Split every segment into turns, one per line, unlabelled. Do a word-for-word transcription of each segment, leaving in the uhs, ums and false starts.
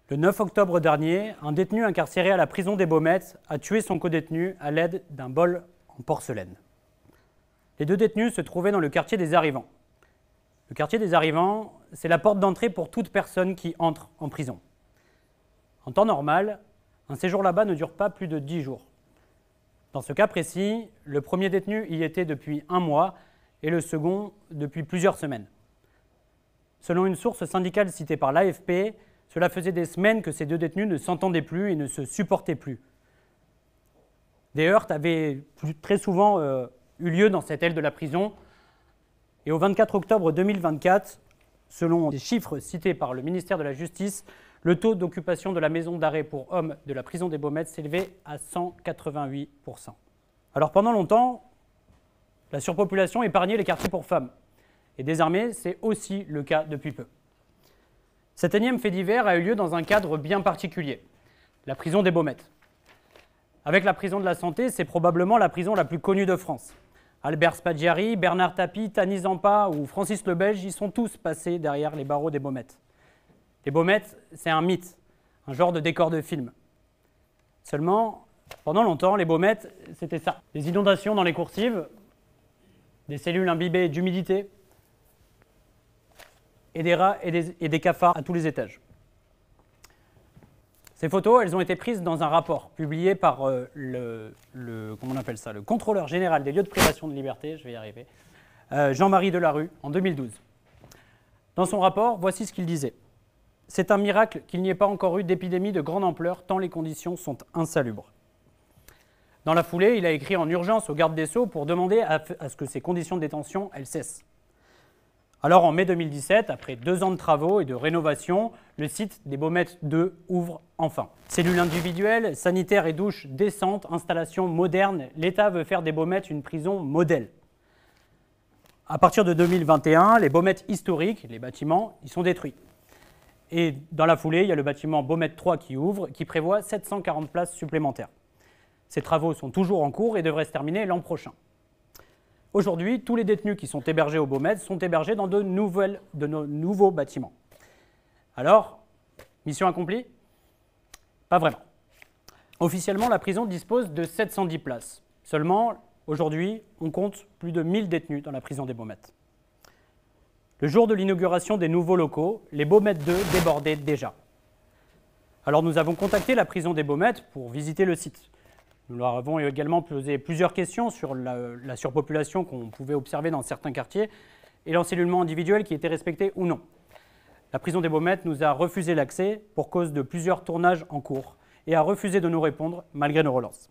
Le neuf octobre dernier, un détenu incarcéré à la prison des Baumettes a tué son codétenu à l'aide d'un bol en porcelaine. Les deux détenus se trouvaient dans le quartier des Arrivants. Le quartier des Arrivants, c'est la porte d'entrée pour toute personne qui entre en prison. En temps normal, un séjour là-bas ne dure pas plus de dix jours. Dans ce cas précis, le premier détenu y était depuis un mois et le second depuis plusieurs semaines. Selon une source syndicale citée par l'A F P, cela faisait des semaines que ces deux détenus ne s'entendaient plus et ne se supportaient plus. Des heurts avaient très souvent euh, eu lieu dans cette aile de la prison. Et au vingt-quatre octobre deux mille vingt-quatre, selon des chiffres cités par le ministère de la Justice, le taux d'occupation de la maison d'arrêt pour hommes de la prison des Baumettes s'élevait à cent quatre-vingt-huit pour cent. Alors pendant longtemps, la surpopulation épargnait les quartiers pour femmes. Et désormais, c'est aussi le cas depuis peu. Cet énième fait divers a eu lieu dans un cadre bien particulier, la prison des Baumettes. Avec la prison de la Santé, c'est probablement la prison la plus connue de France. Albert Spaggiari, Bernard Tapie, Tanit Zampa ou Francis le Belge y sont tous passés derrière les barreaux des Baumettes. Les Baumettes, c'est un mythe, un genre de décor de film. Seulement, pendant longtemps, les Baumettes, c'était ça. Des inondations dans les coursives, des cellules imbibées d'humidité, et des rats et des, et des cafards à tous les étages. Ces photos, elles ont été prises dans un rapport publié par euh, le, le, comment on appelle ça, le contrôleur général des lieux de privation de liberté, je vais y arriver, euh, Jean-Marie Delarue, en deux mille douze. Dans son rapport, voici ce qu'il disait. « C'est un miracle qu'il n'y ait pas encore eu d'épidémie de grande ampleur, tant les conditions sont insalubres. » Dans la foulée, il a écrit en urgence au garde des Sceaux pour demander à, à ce que ces conditions de détention, elles cessent. Alors en mai deux mille dix-sept, après deux ans de travaux et de rénovation, le site des Baumettes deux ouvre enfin. Cellules individuelles, sanitaires et douches décentes, installations modernes, l'État veut faire des Baumettes une prison modèle. À partir de deux mille vingt et un, les Baumettes historiques, les bâtiments, ils sont détruits. Et dans la foulée, il y a le bâtiment Baumettes trois qui ouvre, qui prévoit sept cent quarante places supplémentaires. Ces travaux sont toujours en cours et devraient se terminer l'an prochain. Aujourd'hui, tous les détenus qui sont hébergés aux Baumettes sont hébergés dans de, nouvelles, de no, nouveaux bâtiments. Alors, mission accomplie? Pas vraiment. Officiellement, la prison dispose de sept cent dix places. Seulement, aujourd'hui, on compte plus de mille détenus dans la prison des Baumettes. Le jour de l'inauguration des nouveaux locaux, les Baumettes deux débordaient déjà. Alors nous avons contacté la prison des Baumettes pour visiter le site. Nous leur avons également posé plusieurs questions sur la, la surpopulation qu'on pouvait observer dans certains quartiers et l'encellulement individuel qui était respecté ou non. La prison des Baumettes nous a refusé l'accès pour cause de plusieurs tournages en cours et a refusé de nous répondre malgré nos relances.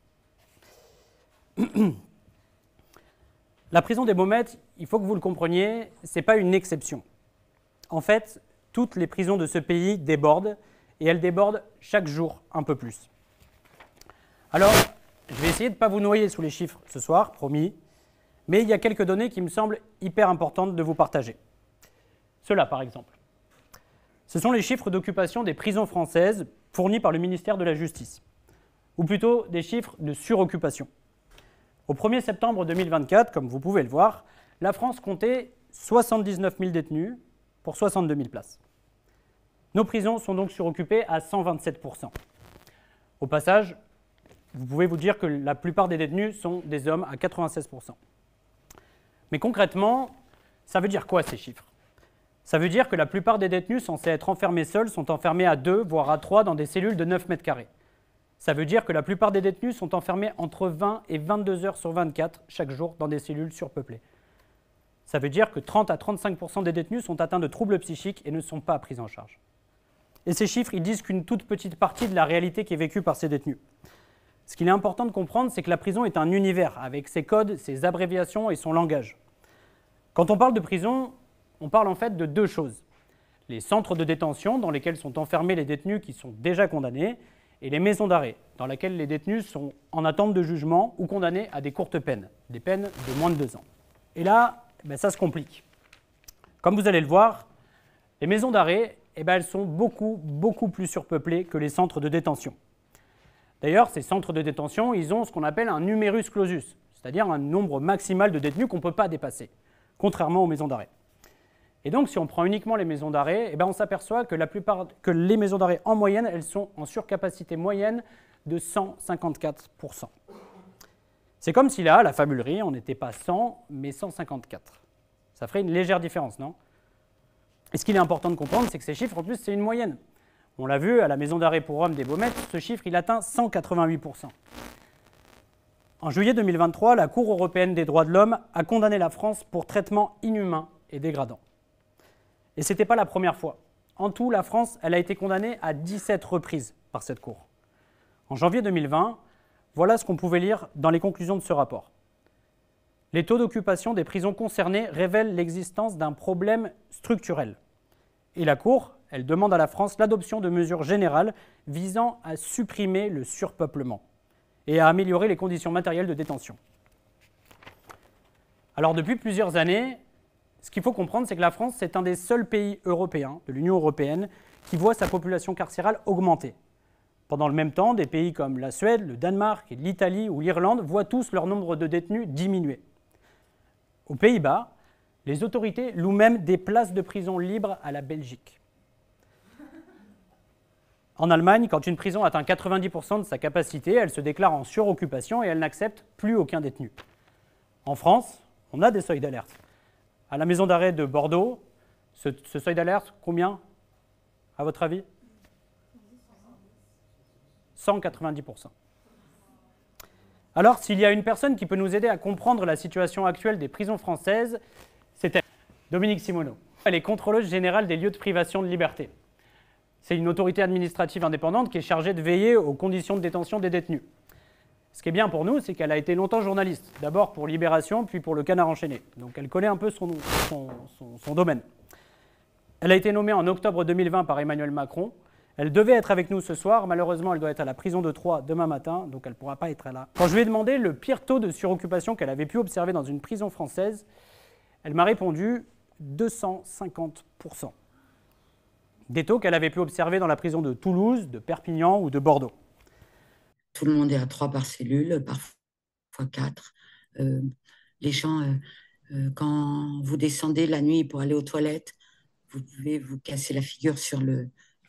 La prison des Baumettes, il faut que vous le compreniez, ce n'est pas une exception. En fait, toutes les prisons de ce pays débordent et elles débordent chaque jour un peu plus. Alors, je vais essayer de ne pas vous noyer sous les chiffres ce soir, promis, mais il y a quelques données qui me semblent hyper importantes de vous partager. Cela, par exemple. Ce sont les chiffres d'occupation des prisons françaises fournis par le ministère de la Justice, ou plutôt des chiffres de suroccupation. Au premier septembre deux mille vingt-quatre, comme vous pouvez le voir, la France comptait soixante-dix-neuf mille détenus pour soixante-deux mille places. Nos prisons sont donc suroccupées à cent vingt-sept pour cent. Au passage, vous pouvez vous dire que la plupart des détenus sont des hommes à quatre-vingt-seize pour cent. Mais concrètement, ça veut dire quoi ces chiffres? Ça veut dire que la plupart des détenus censés être enfermés seuls sont enfermés à deux, voire à trois dans des cellules de neuf mètres carrés. Ça veut dire que la plupart des détenus sont enfermés entre vingt et vingt-deux heures sur vingt-quatre chaque jour dans des cellules surpeuplées. Ça veut dire que trente à trente-cinq pour cent des détenus sont atteints de troubles psychiques et ne sont pas pris en charge. Et ces chiffres, ils disent qu'une toute petite partie de la réalité qui est vécue par ces détenus. Ce qu'il est important de comprendre, c'est que la prison est un univers, avec ses codes, ses abréviations et son langage. Quand on parle de prison, on parle en fait de deux choses. Les centres de détention, dans lesquels sont enfermés les détenus qui sont déjà condamnés, et les maisons d'arrêt, dans lesquelles les détenus sont en attente de jugement ou condamnés à des courtes peines, des peines de moins de deux ans. Et là, ben ça se complique. Comme vous allez le voir, les maisons d'arrêt, eh ben, elles sont beaucoup, beaucoup plus surpeuplées que les centres de détention. D'ailleurs, ces centres de détention, ils ont ce qu'on appelle un numerus clausus, c'est-à-dire un nombre maximal de détenus qu'on ne peut pas dépasser, contrairement aux maisons d'arrêt. Et donc, si on prend uniquement les maisons d'arrêt, eh ben, on s'aperçoit que la plupart, que les maisons d'arrêt, en moyenne, elles sont en surcapacité moyenne de cent cinquante-quatre pour cent. C'est comme si là, à la fabulerie, on n'était pas cent, mais cent cinquante-quatre. Ça ferait une légère différence, non? Et ce qu'il est important de comprendre, c'est que ces chiffres, en plus, c'est une moyenne. On l'a vu, à la maison d'arrêt pour hommes des Baumettes, ce chiffre, il atteint cent quatre-vingt-huit pour cent. En juillet deux mille vingt-trois, la Cour européenne des droits de l'homme a condamné la France pour traitement inhumain et dégradant. Et ce n'était pas la première fois. En tout, la France, elle a été condamnée à dix-sept reprises par cette Cour. En janvier deux mille vingt, voilà ce qu'on pouvait lire dans les conclusions de ce rapport. Les taux d'occupation des prisons concernées révèlent l'existence d'un problème structurel. Et la Cour, elle demande à la France l'adoption de mesures générales visant à supprimer le surpeuplement et à améliorer les conditions matérielles de détention. Alors depuis plusieurs années, ce qu'il faut comprendre, c'est que la France, c'est un des seuls pays européens, de l'Union européenne, qui voit sa population carcérale augmenter. Pendant le même temps, des pays comme la Suède, le Danemark, l'Italie ou l'Irlande voient tous leur nombre de détenus diminuer. Aux Pays-Bas, les autorités louent même des places de prison libres à la Belgique. En Allemagne, quand une prison atteint quatre-vingt-dix pour cent de sa capacité, elle se déclare en suroccupation et elle n'accepte plus aucun détenu. En France, on a des seuils d'alerte. À la maison d'arrêt de Bordeaux, ce, ce seuil d'alerte, combien, à votre avis? cent quatre-vingt-dix pour cent. Alors, s'il y a une personne qui peut nous aider à comprendre la situation actuelle des prisons françaises, c'est elle, Dominique Simoneau. Elle est contrôleuse générale des lieux de privation de liberté. C'est une autorité administrative indépendante qui est chargée de veiller aux conditions de détention des détenus. Ce qui est bien pour nous, c'est qu'elle a été longtemps journaliste, d'abord pour Libération, puis pour Le Canard enchaîné. Donc elle connaît un peu son, son, son, son domaine. Elle a été nommée en octobre deux mille vingt par Emmanuel Macron. Elle devait être avec nous ce soir, malheureusement elle doit être à la prison de Troyes demain matin, donc elle ne pourra pas être là. Quand je lui ai demandé le pire taux de suroccupation qu'elle avait pu observer dans une prison française, elle m'a répondu deux cent cinquante pour cent. Des taux qu'elle avait pu observer dans la prison de Toulouse, de Perpignan ou de Bordeaux.
Tout le monde est à trois par cellule, parfois quatre. Euh, les gens, euh, euh, quand vous descendez la nuit pour aller aux toilettes, vous pouvez vous casser la figure sur le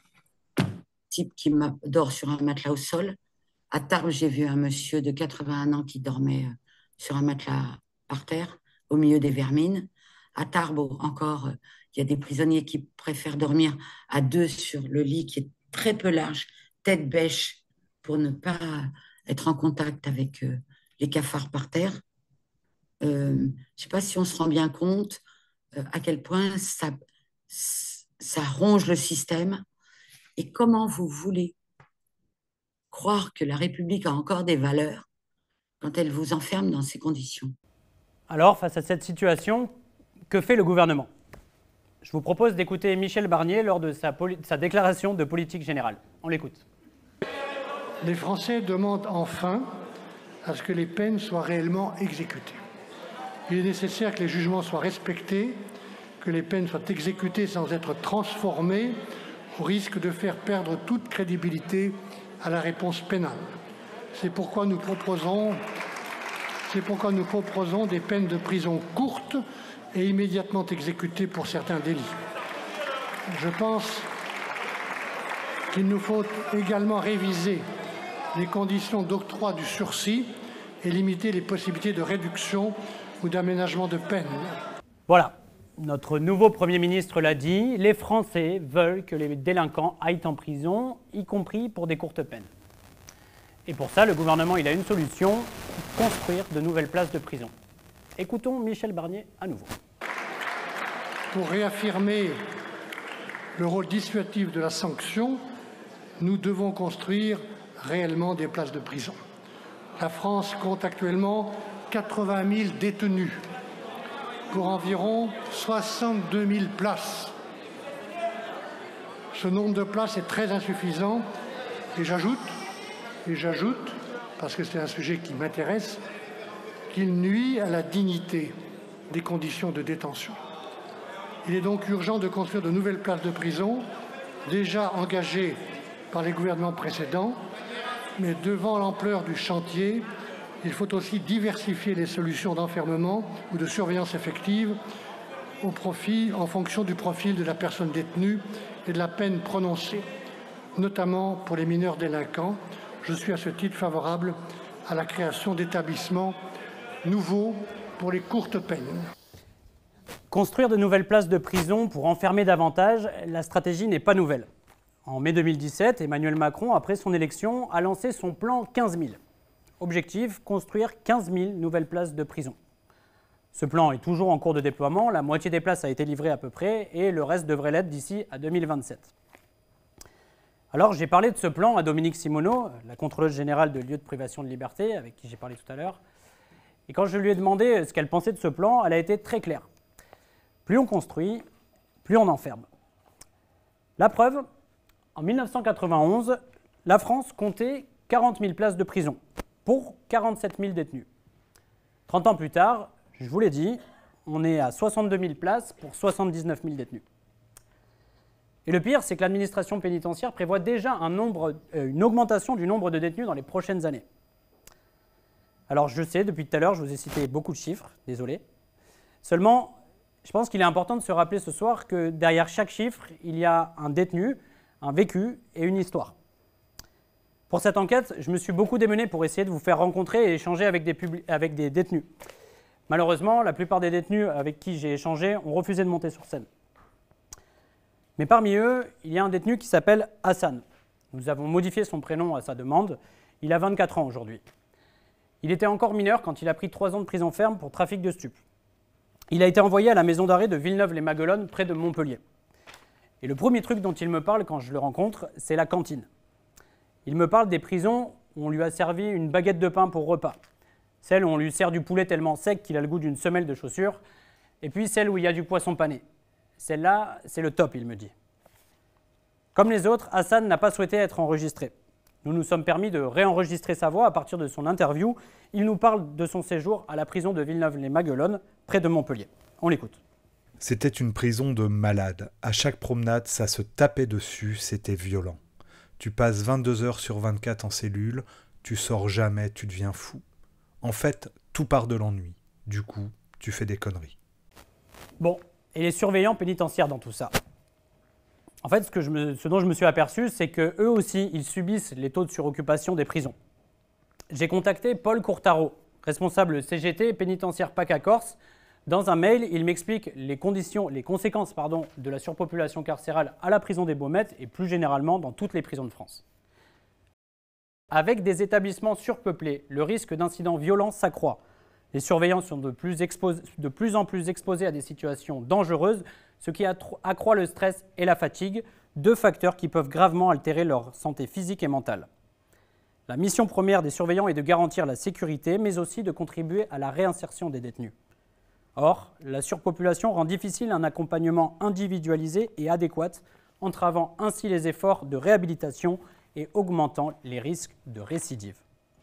type qui dort sur un matelas au sol. À Tarbes, j'ai vu un monsieur de quatre-vingt-un ans qui dormait sur un matelas par terre, au milieu des vermines. À Tarbes, encore, il y a des prisonniers qui préfèrent dormir à deux sur le lit qui est très peu large, tête bêche, pour ne pas être en contact avec euh, les cafards par terre. Euh, je ne sais pas si on se rend bien compte euh, à quel point ça, ça ronge le système et comment vous voulez croire que la République a encore des valeurs quand elle vous enferme dans ces conditions.
Alors, face à cette situation, que fait le gouvernement? Je vous propose d'écouter Michel Barnier lors de sa, de sa déclaration de politique générale. On l'écoute.
Les Français demandent enfin à ce que les peines soient réellement exécutées. Il est nécessaire que les jugements soient respectés, que les peines soient exécutées sans être transformées, au risque de faire perdre toute crédibilité à la réponse pénale. C'est pourquoi nous proposons, c'est pourquoi nous proposons des peines de prison courtes et immédiatement exécutées pour certains délits. Je pense qu'il nous faut également réviser les conditions d'octroi du sursis et limiter les possibilités de réduction ou d'aménagement de peine.
Voilà, notre nouveau Premier ministre l'a dit, les Français veulent que les délinquants aillent en prison, y compris pour des courtes peines. Et pour ça, le gouvernement il a une solution, construire de nouvelles places de prison. Écoutons Michel Barnier à nouveau.
Pour réaffirmer le rôle dissuasif de la sanction, nous devons construire réellement des places de prison. La France compte actuellement quatre-vingt mille détenus pour environ soixante-deux mille places. Ce nombre de places est très insuffisant et j'ajoute, et j'ajoute, parce que c'est un sujet qui m'intéresse, qu'il nuit à la dignité des conditions de détention. Il est donc urgent de construire de nouvelles places de prison, déjà engagées par les gouvernements précédents, mais devant l'ampleur du chantier, il faut aussi diversifier les solutions d'enfermement ou de surveillance effective au profit, en fonction du profil de la personne détenue et de la peine prononcée, notamment pour les mineurs délinquants. Je suis à ce titre favorable à la création d'établissements nouveaux pour les courtes peines.
Construire de nouvelles places de prison pour enfermer davantage, la stratégie n'est pas nouvelle. En mai deux mille dix-sept, Emmanuel Macron, après son élection, a lancé son plan quinze mille. Objectif, construire quinze mille nouvelles places de prison. Ce plan est toujours en cours de déploiement, la moitié des places a été livrée à peu près et le reste devrait l'être d'ici à deux mille vingt-sept. Alors j'ai parlé de ce plan à Dominique Simonnot, la contrôleuse générale de lieux de privation de liberté, avec qui j'ai parlé tout à l'heure. Et quand je lui ai demandé ce qu'elle pensait de ce plan, elle a été très claire. Plus on construit, plus on enferme. La preuve, en mille neuf cent quatre-vingt-onze, la France comptait quarante mille places de prison pour quarante-sept mille détenus. trente ans plus tard, je vous l'ai dit, on est à soixante-deux mille places pour soixante-dix-neuf mille détenus. Et le pire, c'est que l'administration pénitentiaire prévoit déjà un nombre, euh, une augmentation du nombre de détenus dans les prochaines années. Alors je sais, depuis tout à l'heure, je vous ai cité beaucoup de chiffres, désolé. Seulement, je pense qu'il est important de se rappeler ce soir que derrière chaque chiffre, il y a un détenu, un vécu et une histoire. Pour cette enquête, je me suis beaucoup démené pour essayer de vous faire rencontrer et échanger avec des, avec des détenus. Malheureusement, la plupart des détenus avec qui j'ai échangé ont refusé de monter sur scène. Mais parmi eux, il y a un détenu qui s'appelle Hassan. Nous avons modifié son prénom à sa demande. Il a vingt-quatre ans aujourd'hui. Il était encore mineur quand il a pris trois ans de prison ferme pour trafic de stupes. Il a été envoyé à la maison d'arrêt de Villeneuve-les-Maguelones, près de Montpellier. Et le premier truc dont il me parle quand je le rencontre, c'est la cantine. Il me parle des prisons où on lui a servi une baguette de pain pour repas. Celle où on lui sert du poulet tellement sec qu'il a le goût d'une semelle de chaussure. Et puis celle où il y a du poisson pané. Celle-là, c'est le top, il me dit. Comme les autres, Hassan n'a pas souhaité être enregistré. Nous nous sommes permis de réenregistrer sa voix à partir de son interview. Il nous parle de son séjour à la prison de Villeneuve-les-Maguelones, près de Montpellier. On l'écoute.
C'était une prison de malades. À chaque promenade, ça se tapait dessus, c'était violent. Tu passes vingt-deux heures sur vingt-quatre en cellule, tu sors jamais, tu deviens fou. En fait, tout part de l'ennui. Du coup, tu fais des conneries.
Bon, et les surveillants pénitentiaires dans tout ça? En fait, ce, que je me, ce dont je me suis aperçu, c'est qu'eux aussi, ils subissent les taux de suroccupation des prisons. J'ai contacté Paul Courtaro, responsable C G T pénitentiaire PACA Corse. Dans un mail, il m'explique les, conditions, les conséquences pardon, de la surpopulation carcérale à la prison des Baumettes et plus généralement dans toutes les prisons de France. Avec des établissements surpeuplés, le risque d'incidents violents s'accroît. Les surveillants sont de plus, expos- de plus en plus exposés à des situations dangereuses, ce qui accroît le stress et la fatigue, deux facteurs qui peuvent gravement altérer leur santé physique et mentale. La mission première des surveillants est de garantir la sécurité, mais aussi de contribuer à la réinsertion des détenus. Or, la surpopulation rend difficile un accompagnement individualisé et adéquat, entravant ainsi les efforts de réhabilitation et augmentant les risques de récidive.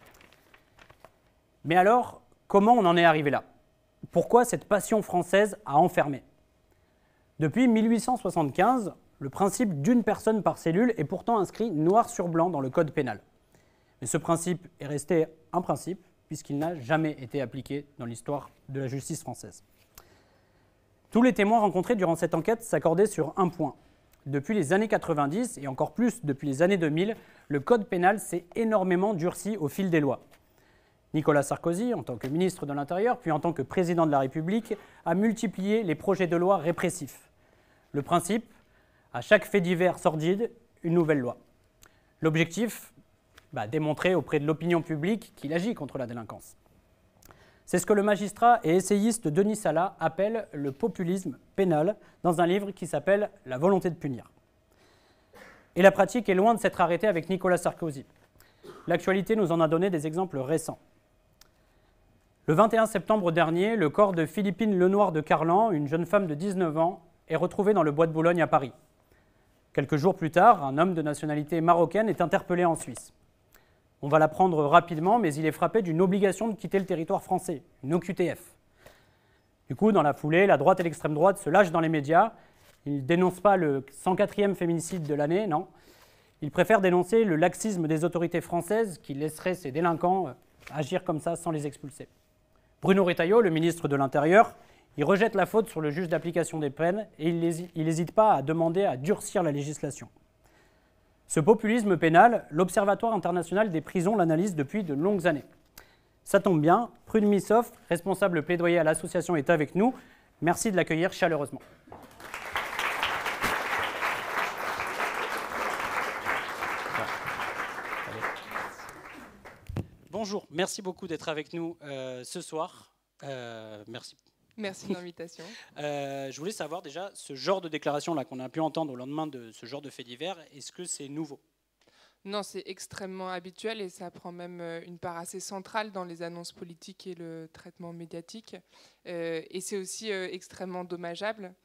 Mais alors, comment on en est arrivé là? Pourquoi cette passion française à enfermer? Depuis mille huit cent soixante-quinze, le principe d'une personne par cellule est pourtant inscrit noir sur blanc dans le code pénal. Mais ce principe est resté un principe, puisqu'il n'a jamais été appliqué dans l'histoire de la justice française. Tous les témoins rencontrés durant cette enquête s'accordaient sur un point. Depuis les années quatre-vingt-dix, et encore plus depuis les années deux mille, le code pénal s'est énormément durci au fil des lois. Nicolas Sarkozy, en tant que ministre de l'Intérieur, puis en tant que président de la République, a multiplié les projets de loi répressifs. Le principe, à chaque fait divers sordide, une nouvelle loi. L'objectif, bah, démontrer auprès de l'opinion publique qu'il agit contre la délinquance. C'est ce que le magistrat et essayiste Denis Salat appelle le populisme pénal dans un livre qui s'appelle « La volonté de punir ». Et la pratique est loin de s'être arrêtée avec Nicolas Sarkozy. L'actualité nous en a donné des exemples récents. Le vingt et un septembre dernier, le corps de Philippine Lenoir de Carlan, une jeune femme de dix-neuf ans, est retrouvé dans le bois de Boulogne à Paris. Quelques jours plus tard, un homme de nationalité marocaine est interpellé en Suisse. On va l'apprendre rapidement, mais il est frappé d'une obligation de quitter le territoire français, une O Q T F. Du coup, dans la foulée, la droite et l'extrême droite se lâchent dans les médias. Ils ne dénoncent pas le cent quatrième féminicide de l'année, non. Ils préfèrent dénoncer le laxisme des autorités françaises qui laisseraient ces délinquants agir comme ça sans les expulser. Bruno Retailleau, le ministre de l'Intérieur, Il rejette la faute sur le juge d'application des peines et il n'hésite pas à demander à durcir la législation. Ce populisme pénal, l'Observatoire international des prisons l'analyse depuis de longues années. Ça tombe bien, Prune Missoff, responsable plaidoyer à l'association, est avec nous. Merci de l'accueillir chaleureusement. Bonjour, merci beaucoup d'être avec nous euh, ce soir. Euh, merci.
Merci de l'invitation.
euh, je voulais savoir déjà, ce genre de déclaration là qu'on a pu entendre au lendemain de ce genre de fait divers, est-ce que c'est nouveau ?
Non, c'est extrêmement habituel et ça prend même une part assez centrale dans les annonces politiques et le traitement médiatique. Euh, et c'est aussi euh, extrêmement dommageable.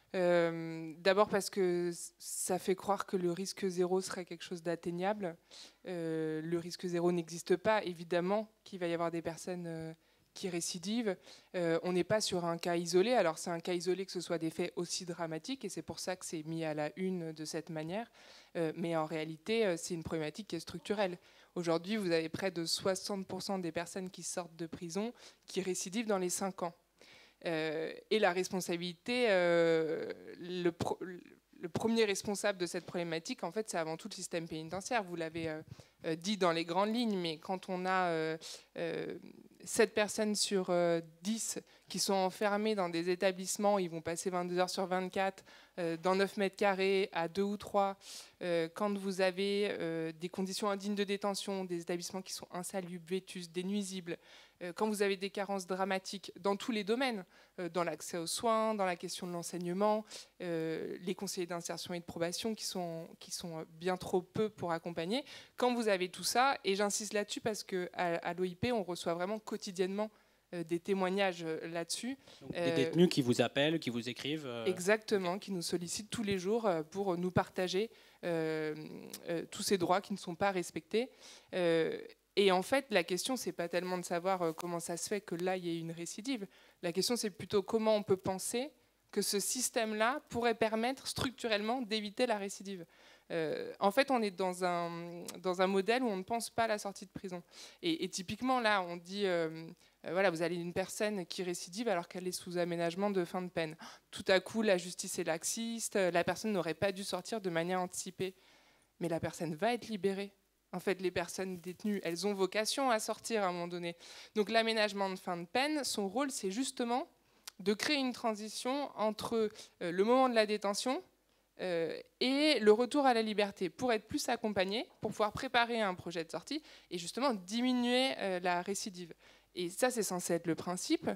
Euh, D'abord parce que ça fait croire que le risque zéro serait quelque chose d'atteignable. Euh, le risque zéro n'existe pas. Évidemment qu'il va y avoir des personnes euh, qui récidivent. Euh, on n'est pas sur un cas isolé. Alors c'est un cas isolé que ce soit des faits aussi dramatiques et c'est pour ça que c'est mis à la une de cette manière. Euh, mais en réalité, euh, c'est une problématique qui est structurelle. Aujourd'hui, vous avez près de soixante pour cent des personnes qui sortent de prison qui récidivent dans les cinq ans. Euh, et la responsabilité, euh, le, pro, le premier responsable de cette problématique, en fait, c'est avant tout le système pénitentiaire. Vous l'avez euh, dit dans les grandes lignes, mais quand on a euh, euh, sept personnes sur euh, dix qui sont enfermées dans des établissements, ils vont passer vingt-deux heures sur vingt-quatre, euh, dans neuf mètres carrés, à deux ou trois, euh, quand vous avez euh, des conditions indignes de détention, des établissements qui sont insalubres, vétustes, des nuisibles, quand vous avez des carences dramatiques dans tous les domaines, dans l'accès aux soins, dans la question de l'enseignement, euh, les conseillers d'insertion et de probation qui sont, qui sont bien trop peu pour accompagner, quand vous avez tout ça, et j'insiste là-dessus parce qu'à à l'O I P, on reçoit vraiment quotidiennement euh, des témoignages là-dessus.
Des euh, détenus qui vous appellent, qui vous écrivent euh...
Exactement, qui nous sollicitent tous les jours pour nous partager euh, euh, tous ces droits qui ne sont pas respectés. Euh, Et en fait, la question, c'est pas tellement de savoir comment ça se fait que là, il y ait une récidive. La question, c'est plutôt comment on peut penser que ce système-là pourrait permettre structurellement d'éviter la récidive. Euh, en fait, on est dans un, dans un modèle où on ne pense pas à la sortie de prison. Et, et typiquement, là, on dit, euh, euh, voilà, vous avez une personne qui récidive alors qu'elle est sous aménagement de fin de peine. Tout à coup, la justice est laxiste, la personne n'aurait pas dû sortir de manière anticipée. Mais la personne va être libérée. En fait, les personnes détenues, elles ont vocation à sortir à un moment donné. Donc l'aménagement de fin de peine, son rôle, c'est justement de créer une transition entre euh, le moment de la détention euh, et le retour à la liberté, pour être plus accompagné, pour pouvoir préparer un projet de sortie et justement diminuer euh, la récidive. Et ça, c'est censé être le principe,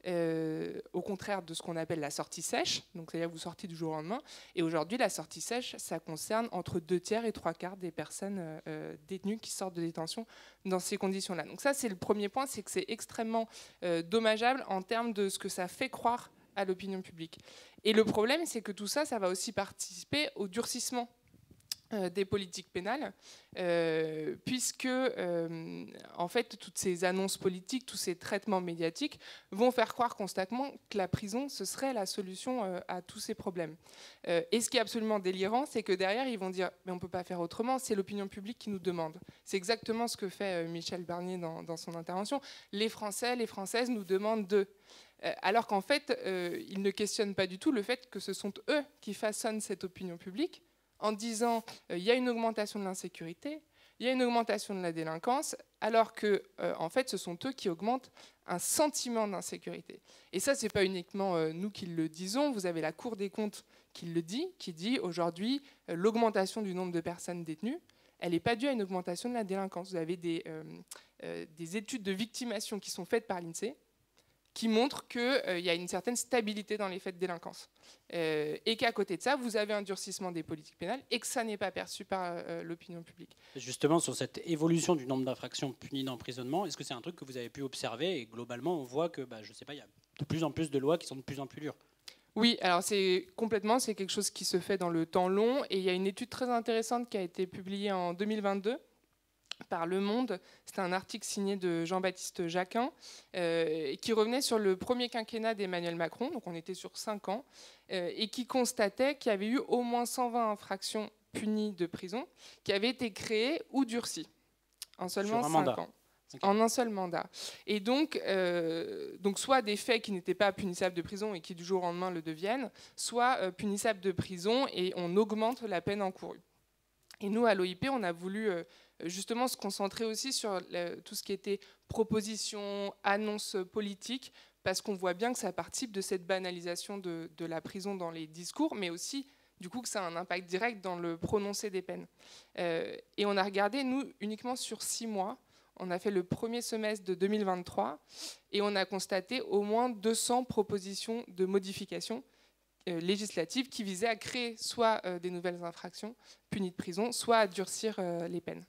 euh, au contraire de ce qu'on appelle la sortie sèche, donc c'est-à-dire vous sortez du jour au lendemain. Et aujourd'hui, la sortie sèche, ça concerne entre deux tiers et trois quarts des personnes euh, détenues qui sortent de détention dans ces conditions-là. Donc ça, c'est le premier point, c'est que c'est extrêmement euh, dommageable en termes de ce que ça fait croire à l'opinion publique. Et le problème, c'est que tout ça, ça va aussi participer au durcissement des politiques pénales, euh, puisque euh, en fait toutes ces annonces politiques, tous ces traitements médiatiques vont faire croire constamment que la prison ce serait la solution euh, à tous ces problèmes. Euh, et ce qui est absolument délirant, c'est que derrière ils vont dire mais on peut pas faire autrement, c'est l'opinion publique qui nous demande. C'est exactement ce que fait euh, Michel Barnier dans, dans son intervention. Les Français, les Françaises nous demandent de. Euh, alors qu'en fait euh, ils ne questionnent pas du tout le fait que ce sont eux qui façonnent cette opinion publique en disant il euh, y a une augmentation de l'insécurité, il y a une augmentation de la délinquance, alors que euh, en fait, ce sont eux qui augmentent un sentiment d'insécurité. Et ça, c'est pas uniquement euh, nous qui le disons. Vous avez la Cour des comptes qui le dit, qui dit aujourd'hui euh, l'augmentation du nombre de personnes détenues, elle n'est pas due à une augmentation de la délinquance. Vous avez des, euh, euh, des études de victimation qui sont faites par l'INSEE, qui montre qu'il euh, y a une certaine stabilité dans les faits de délinquance. Euh, et qu'à côté de ça, vous avez un durcissement des politiques pénales et que ça n'est pas perçu par euh, l'opinion publique.
Justement, sur cette évolution du nombre d'infractions punies d'emprisonnement, est-ce que c'est un truc que vous avez pu observer? Et globalement, on voit que, bah, je sais pas, il y a de plus en plus de lois qui sont de plus en plus dures.
Oui, alors c'est complètement, c'est quelque chose qui se fait dans le temps long. Et il y a une étude très intéressante qui a été publiée en deux mille vingt-deux, par Le Monde. C'était un article signé de Jean-Baptiste Jacquin euh, qui revenait sur le premier quinquennat d'Emmanuel Macron, donc on était sur cinq ans, euh, et qui constatait qu'il y avait eu au moins cent vingt infractions punies de prison qui avaient été créées ou durcies en seulement cinq ans. Okay. En un seul mandat. Et donc, euh, donc soit des faits qui n'étaient pas punissables de prison et qui du jour au lendemain le deviennent, soit euh, punissables de prison et on augmente la peine encourue. Et nous, à l'O I P, on a voulu euh, justement se concentrer aussi sur le, tout ce qui était propositions, annonces politiques, parce qu'on voit bien que ça participe de cette banalisation de, de la prison dans les discours, mais aussi du coup que ça a un impact direct dans le prononcé des peines. Euh, et on a regardé, nous, uniquement sur six mois. On a fait le premier semestre de deux mille vingt-trois et on a constaté au moins deux cents propositions de modifications euh, législatives qui visaient à créer soit euh, des nouvelles infractions punies de prison, soit à durcir euh, les peines.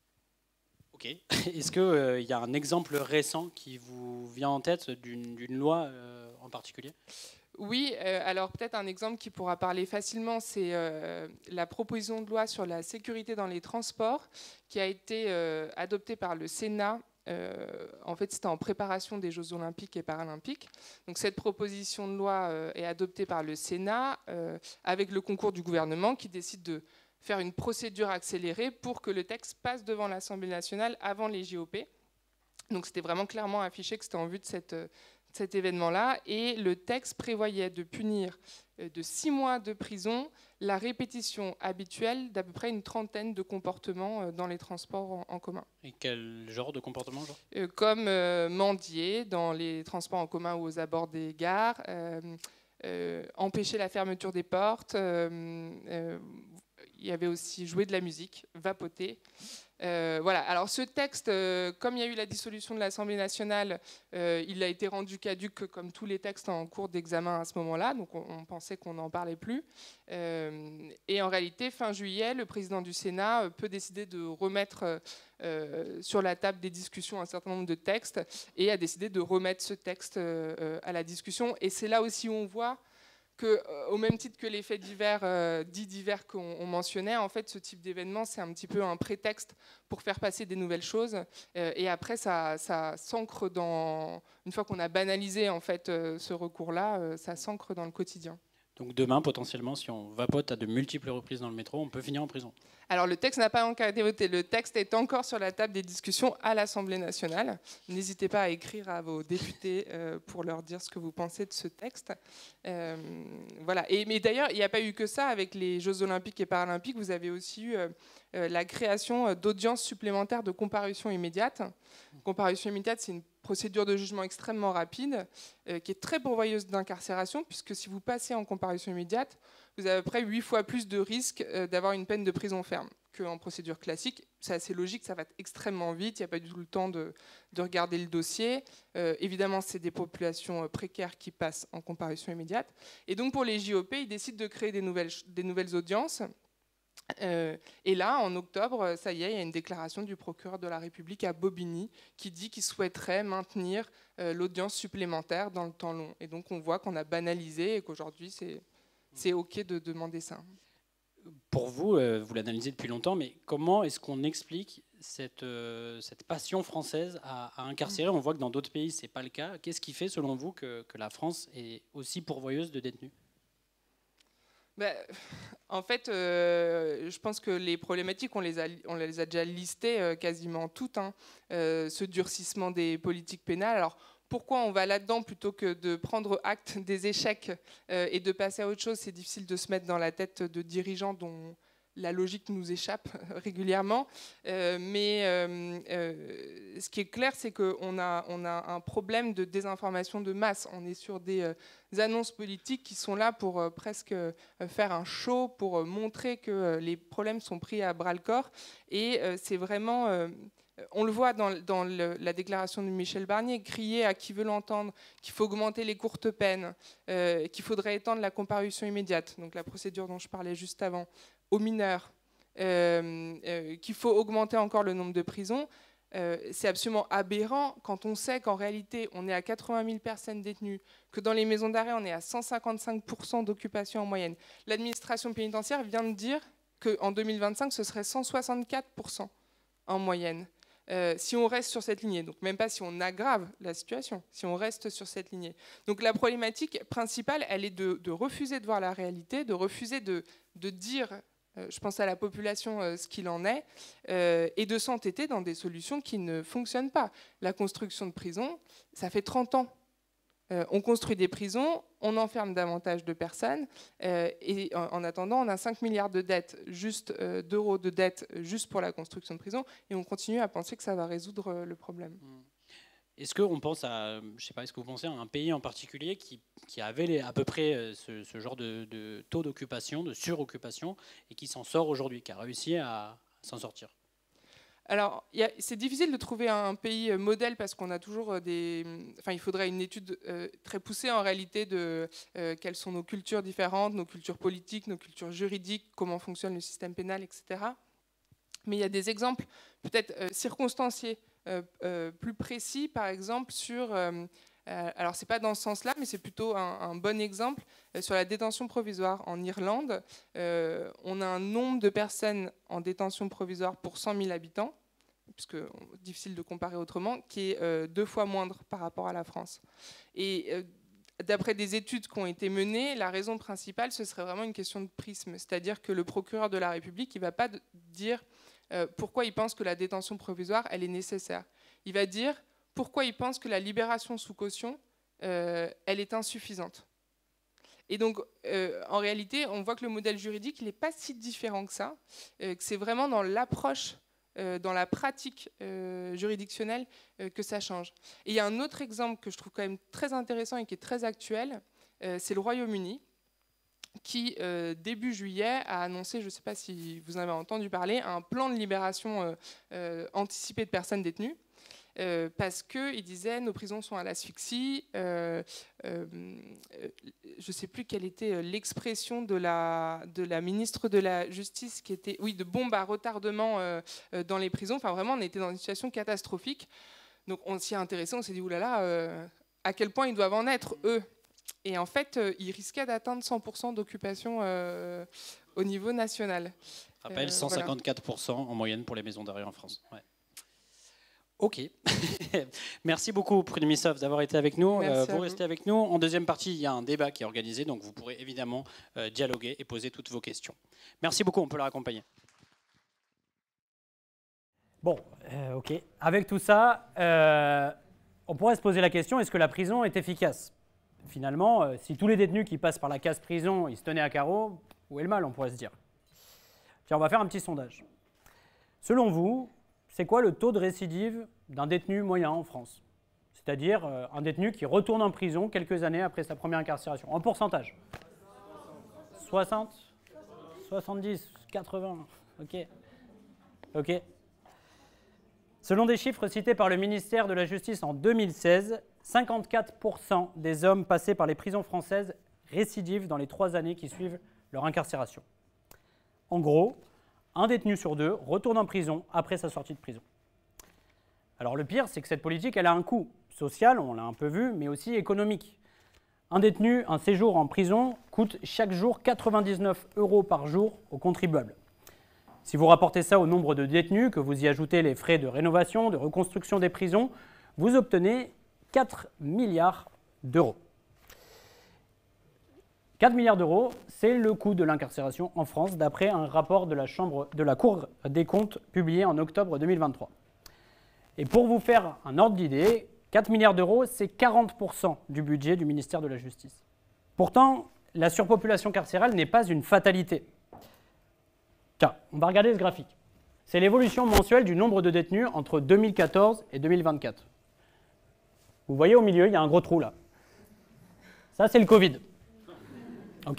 Ok. Est-ce qu'il euh, y a un exemple récent qui vous vient en tête d'une d'une loi euh, en particulier ?
Oui, euh, alors peut-être un exemple qui pourra parler facilement, c'est euh, la proposition de loi sur la sécurité dans les transports qui a été euh, adoptée par le Sénat. Euh, en fait, c'était en préparation des Jeux Olympiques et Paralympiques. Donc cette proposition de loi euh, est adoptée par le Sénat euh, avec le concours du gouvernement qui décide de faire une procédure accélérée pour que le texte passe devant l'Assemblée nationale avant les J O P. Donc c'était vraiment clairement affiché que c'était en vue de cette... cet événement-là, et le texte prévoyait de punir de six mois de prison la répétition habituelle d'à peu près une trentaine de comportements dans les transports en, en commun.
Et quel genre de comportement genre
euh, Comme euh, mendier dans les transports en commun ou aux abords des gares, euh, euh, empêcher la fermeture des portes, euh, euh, il y avait aussi jouer de la musique, vapoter. Euh, voilà. Alors ce texte, euh, comme il y a eu la dissolution de l'Assemblée nationale, euh, il a été rendu caduc comme tous les textes en cours d'examen à ce moment-là, donc on, on pensait qu'on n'en parlait plus. Euh, et en réalité, fin juillet, le président du Sénat peut décider de remettre euh, sur la table des discussions un certain nombre de textes et a décidé de remettre ce texte euh, à la discussion. Et c'est là aussi où on voit que, au même titre que les faits divers, euh, dits divers qu'on mentionnait, en fait, ce type d'événement, c'est un petit peu un prétexte pour faire passer des nouvelles choses. Euh, et après, ça, ça s'ancre dans... Une fois qu'on a banalisé, en fait, euh, ce recours-là, euh, ça s'ancre dans le quotidien.
Donc demain, potentiellement, si on vapote à de multiples reprises dans le métro, on peut finir en prison.
Alors le texte n'a pas encore été voté. Le texte est encore sur la table des discussions à l'Assemblée nationale. N'hésitez pas à écrire à vos députés euh, pour leur dire ce que vous pensez de ce texte. Euh, voilà. Et, mais d'ailleurs, il n'y a pas eu que ça. Avec les Jeux Olympiques et Paralympiques, vous avez aussi eu euh, euh, la création d'audiences supplémentaires de comparution immédiate. Comparution immédiate, c'est une procédure de jugement extrêmement rapide, euh, qui est très pourvoyeuse d'incarcération, puisque si vous passez en comparution immédiate, vous avez à peu près huit fois plus de risques euh, d'avoir une peine de prison ferme qu'en procédure classique. C'est assez logique, ça va extrêmement vite, il n'y a pas du tout le temps de, de regarder le dossier. Euh, évidemment, c'est des populations précaires qui passent en comparution immédiate. Et donc pour les J O P, ils décident de créer des nouvelles, des nouvelles audiences. Euh, et là, en octobre, ça y est, il y a une déclaration du procureur de la République à Bobigny qui dit qu'il souhaiterait maintenir euh, l'audience supplémentaire dans le temps long. Et donc on voit qu'on a banalisé et qu'aujourd'hui c'est, c'est OK de demander ça.
Pour vous, euh, vous l'analysez depuis longtemps, mais comment est-ce qu'on explique cette, euh, cette passion française à, à incarcérer ? On voit que dans d'autres pays, ce n'est pas le cas. Qu'est-ce qui fait, selon vous, que, que la France est aussi pourvoyeuse de détenus ?
Ben, en fait, euh, je pense que les problématiques, on les a, on les a déjà listées euh, quasiment toutes. Hein. Euh, ce durcissement des politiques pénales. Alors, pourquoi on va là-dedans plutôt que de prendre acte des échecs euh, et de passer à autre chose ? C'est difficile de se mettre dans la tête de dirigeants dont la logique nous échappe régulièrement. Euh, mais euh, euh, ce qui est clair, c'est qu'on a, on a un problème de désinformation de masse. On est sur des euh, annonces politiques qui sont là pour euh, presque euh, faire un show, pour euh, montrer que euh, les problèmes sont pris à bras-le-corps. Et euh, c'est vraiment... Euh, on le voit dans, dans le, la déclaration de Michel Barnier, crier à qui veut l'entendre qu'il faut augmenter les courtes peines, euh, qu'il faudrait étendre la comparution immédiate, donc la procédure dont je parlais juste avant, aux mineurs, euh, euh, qu'il faut augmenter encore le nombre de prisons. Euh, c'est absolument aberrant quand on sait qu'en réalité, on est à quatre-vingt mille personnes détenues, que dans les maisons d'arrêt, on est à cent cinquante-cinq pour cent d'occupation en moyenne. L'administration pénitentiaire vient de dire qu'en deux mille vingt-cinq, ce serait cent soixante-quatre pour cent en moyenne. Euh, si on reste sur cette lignée, donc même pas si on aggrave la situation, si on reste sur cette lignée. Donc la problématique principale, elle est de, de refuser de voir la réalité, de refuser de, de dire euh, je pense à la population, euh, ce qu'il en est, euh, et de s'entêter dans des solutions qui ne fonctionnent pas. La construction de prisons, ça fait trente ans. Euh, on construit des prisons, on enferme davantage de personnes, euh, et en, en attendant, on a cinq milliards de dettes, juste euh, d'euros de dettes juste pour la construction de prisons, et on continue à penser que ça va résoudre euh, le problème.
Est-ce qu'on pense à, je sais pas, est-ce que vous pensez à un pays en particulier qui, qui avait les, à peu près ce, ce genre de, de taux d'occupation, de suroccupation, et qui s'en sort aujourd'hui, qui a réussi à, à s'en sortir?
Alors, c'est difficile de trouver un pays modèle parce qu'on a toujours des... Enfin, il faudrait une étude euh, très poussée en réalité de euh, quelles sont nos cultures différentes, nos cultures politiques, nos cultures juridiques, comment fonctionne le système pénal, et cetera. Mais il y a des exemples peut-être euh, circonstanciés, euh, euh, plus précis, par exemple, sur... Euh, euh, alors, ce n'est pas dans ce sens-là, mais c'est plutôt un, un bon exemple. Euh, sur la détention provisoire en Irlande, euh, on a un nombre de personnes en détention provisoire pour cent mille habitants, puisque difficile de comparer autrement, qui est euh, deux fois moindre par rapport à la France. Et euh, d'après des études qui ont été menées, la raison principale, ce serait vraiment une question de prisme. C'est-à-dire que le procureur de la République, il ne va pas dire euh, pourquoi il pense que la détention provisoire, elle est nécessaire. Il va dire pourquoi il pense que la libération sous caution, euh, elle est insuffisante. Et donc, euh, en réalité, on voit que le modèle juridique, il n'est pas si différent que ça, euh, que c'est vraiment dans l'approche, euh, dans la pratique euh, juridictionnelle euh, que ça change. Et il y a un autre exemple que je trouve quand même très intéressant et qui est très actuel, euh, c'est le Royaume-Uni, qui, euh, début juillet, a annoncé, je ne sais pas si vous en avez entendu parler, un plan de libération euh, euh, anticipée de personnes détenues. Euh, parce qu'il disait nos prisons sont à l'asphyxie. Euh, euh, je ne sais plus quelle était l'expression de la, de la ministre de la Justice, qui était, oui, de bombes à retardement euh, dans les prisons. Enfin, vraiment, on était dans une situation catastrophique. Donc, on s'y est intéressé, on s'est dit, oulala, euh, à quel point ils doivent en être, eux. Et en fait, euh, ils risquaient d'atteindre cent pour cent d'occupation euh, au niveau national.
Je rappelle,
euh,
cent cinquante-quatre pour cent voilà. En moyenne pour les maisons d'arrêt en France. Ouais. Ok. Merci beaucoup, Prud'homme Issoff, d'avoir été avec nous. Euh, vous, vous restez avec nous. En deuxième partie, il y a un débat qui est organisé, donc vous pourrez évidemment euh, dialoguer et poser toutes vos questions. Merci beaucoup, on peut la raccompagner.
Bon, euh, ok. Avec tout ça, euh, on pourrait se poser la question, est-ce que la prison est efficace? Finalement, euh, si tous les détenus qui passent par la case prison, ils se tenaient à carreau, où est le mal, on pourrait se dire. Tiens, on va faire un petit sondage. Selon vous, c'est quoi le taux de récidive d'un détenu moyen en France? C'est-à-dire euh, un détenu qui retourne en prison quelques années après sa première incarcération. En pourcentage? soixante, soixante-dix, quatre-vingts, ok. Ok. Selon des chiffres cités par le ministère de la Justice en deux mille seize, cinquante-quatre pour cent des hommes passés par les prisons françaises récidivent dans les trois années qui suivent leur incarcération. En gros, un détenu sur deux retourne en prison après sa sortie de prison. Alors le pire, c'est que cette politique, elle a un coût social, on l'a un peu vu, mais aussi économique. Un détenu, un séjour en prison coûte chaque jour quatre-vingt-dix-neuf euros par jour aux contribuables. Si vous rapportez ça au nombre de détenus, que vous y ajoutez les frais de rénovation, de reconstruction des prisons, vous obtenez quatre milliards d'euros. quatre milliards d'euros, c'est le coût de l'incarcération en France, d'après un rapport de la, Chambre, de la Cour des comptes publié en octobre deux mille vingt-trois. Et pour vous faire un ordre d'idée, quatre milliards d'euros, c'est quarante pour cent du budget du ministère de la Justice. Pourtant, la surpopulation carcérale n'est pas une fatalité. Tiens, on va regarder ce graphique. C'est l'évolution mensuelle du nombre de détenus entre deux mille quatorze et deux mille vingt-quatre. Vous voyez au milieu, il y a un gros trou là. Ça, c'est le Covid. Ok ?